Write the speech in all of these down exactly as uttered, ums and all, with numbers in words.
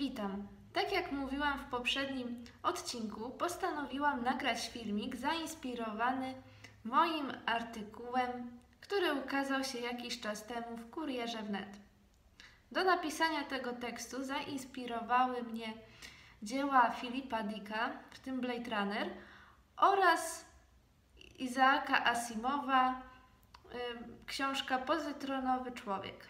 Witam. Tak jak mówiłam w poprzednim odcinku, postanowiłam nagrać filmik zainspirowany moim artykułem, który ukazał się jakiś czas temu w Kurierze Wnet. Do napisania tego tekstu zainspirowały mnie dzieła Philippa Dicka, w tym Blade Runner, oraz Isaaca Asimowa, książka Pozytronowy człowiek.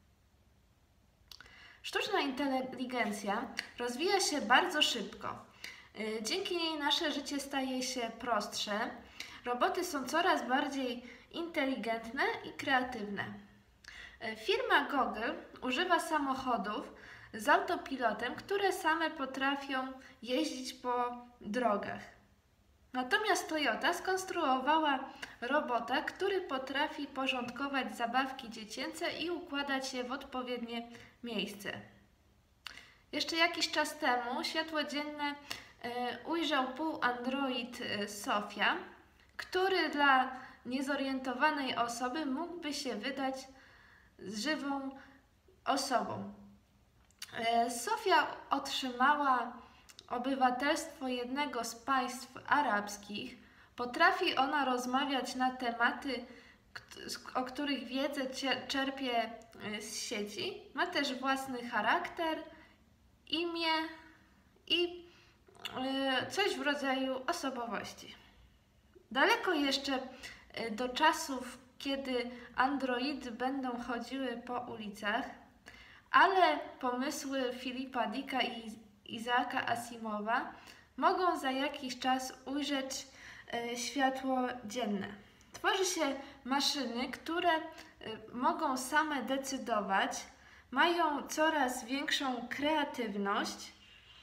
Sztuczna inteligencja rozwija się bardzo szybko. Dzięki niej nasze życie staje się prostsze. Roboty są coraz bardziej inteligentne i kreatywne. Firma Google używa samochodów z autopilotem, które same potrafią jeździć po drogach. Natomiast Toyota skonstruowała robota, który potrafi porządkować zabawki dziecięce i układać je w odpowiednie miejsce. Jeszcze jakiś czas temu światło dzienne ujrzał półandroid Sofia, który dla niezorientowanej osoby mógłby się wydać żywą osobą. Sofia otrzymała obywatelstwo jednego z państw arabskich. Potrafi ona rozmawiać na tematy, o których wiedzę czerpie z sieci. Ma też własny charakter, imię i coś w rodzaju osobowości. Daleko jeszcze do czasów, kiedy androidy będą chodziły po ulicach, ale pomysły Philippa Dicka i Isaaca Asimowa mogą za jakiś czas ujrzeć światło dzienne. Tworzy się maszyny, które mogą same decydować, mają coraz większą kreatywność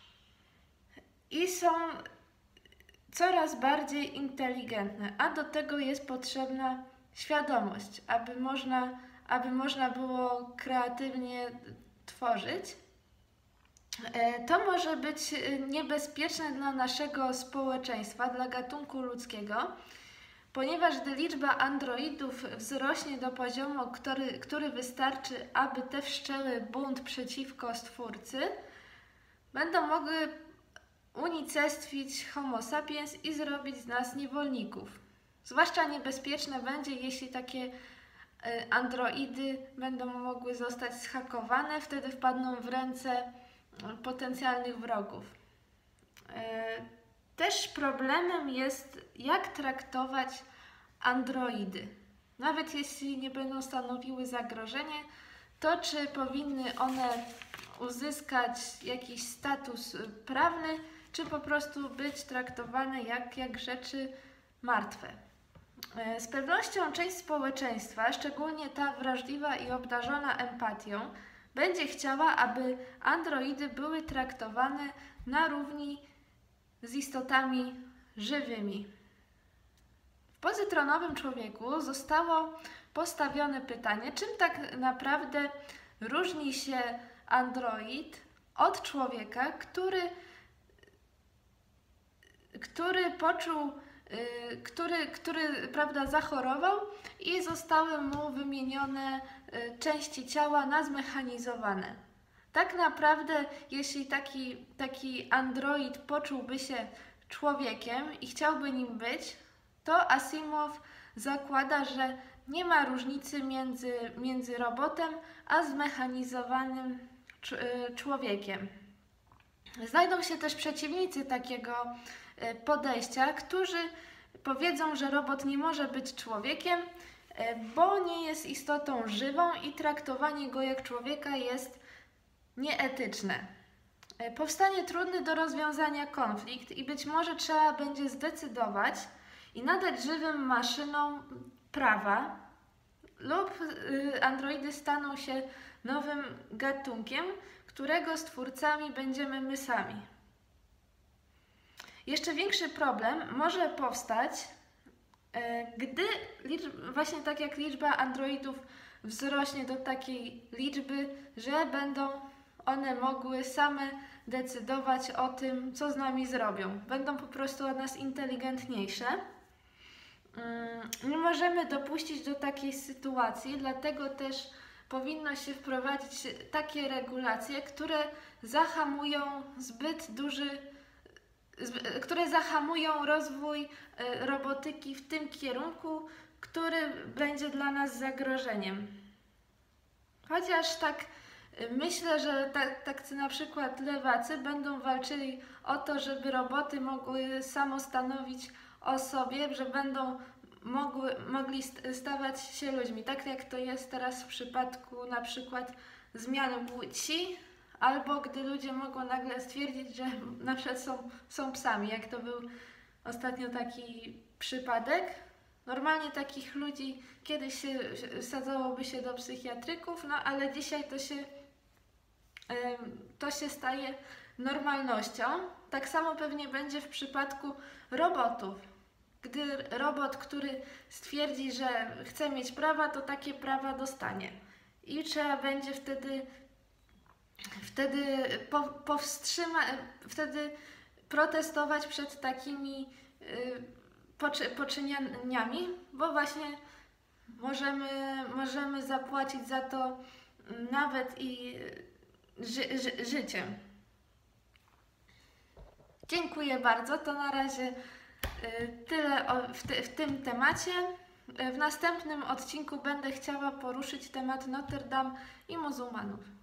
i są coraz bardziej inteligentne, a do tego jest potrzebna świadomość, aby można, aby można było kreatywnie tworzyć. To może być niebezpieczne dla naszego społeczeństwa, dla gatunku ludzkiego, ponieważ gdy liczba androidów wzrośnie do poziomu, który, który wystarczy, aby te wszczęły bunt przeciwko stwórcy, będą mogły unicestwić Homo sapiens i zrobić z nas niewolników. Zwłaszcza niebezpieczne będzie, jeśli takie androidy będą mogły zostać zhakowane, wtedy wpadną w ręce potencjalnych wrogów. Też problemem jest, jak traktować androidy. Nawet jeśli nie będą stanowiły zagrożenie, to czy powinny one uzyskać jakiś status prawny, czy po prostu być traktowane jak, jak rzeczy martwe. Z pewnością część społeczeństwa, szczególnie ta wrażliwa i obdarzona empatią, będzie chciała, aby androidy były traktowane na równi z istotami żywymi. W Pozytronowym człowieku zostało postawione pytanie, czym tak naprawdę różni się android od człowieka, który, który poczuł, który, który prawda, zachorował i zostały mu wymienione części ciała na zmechanizowane. Tak naprawdę, jeśli taki, taki android poczułby się człowiekiem i chciałby nim być, to Asimow zakłada, że nie ma różnicy między, między robotem a zmechanizowanym człowiekiem. Znajdą się też przeciwnicy takiego podejścia, którzy powiedzą, że robot nie może być człowiekiem, bo nie jest istotą żywą i traktowanie go jak człowieka jest nieetyczne. Powstanie trudny do rozwiązania konflikt i być może trzeba będzie zdecydować i nadać żywym maszynom prawa, lub androidy staną się nowym gatunkiem, którego stwórcami będziemy my sami. Jeszcze większy problem może powstać, gdy właśnie tak jak liczba androidów wzrośnie do takiej liczby, że będą one mogły same decydować o tym, co z nami zrobią. Będą po prostu od nas inteligentniejsze. Nie możemy dopuścić do takiej sytuacji, dlatego też powinno się wprowadzić takie regulacje, które zahamują zbyt duży, które zahamują rozwój robotyki w tym kierunku, który będzie dla nas zagrożeniem. Chociaż tak myślę, że tak, tacy na przykład lewacy będą walczyli o to, żeby roboty mogły samostanowić o sobie, że będą mogły, mogli stawać się ludźmi, tak jak to jest teraz w przypadku na przykład zmian płci, albo gdy ludzie mogą nagle stwierdzić, że na przykład są, są psami, jak to był ostatnio taki przypadek. Normalnie takich ludzi kiedyś się sadzałoby się do psychiatryków, no ale dzisiaj to się, to się staje normalnością. Tak samo pewnie będzie w przypadku robotów. Gdy robot, który stwierdzi, że chce mieć prawa, to takie prawa dostanie. I trzeba będzie wtedy, wtedy po, powstrzymać, wtedy protestować przed takimi y, poczynieniami, bo właśnie możemy, możemy zapłacić za to nawet i ży, ży, życiem. Dziękuję bardzo. To na razie tyle w, ty, w tym temacie. W następnym odcinku będę chciała poruszyć temat Notre Dame i muzułmanów.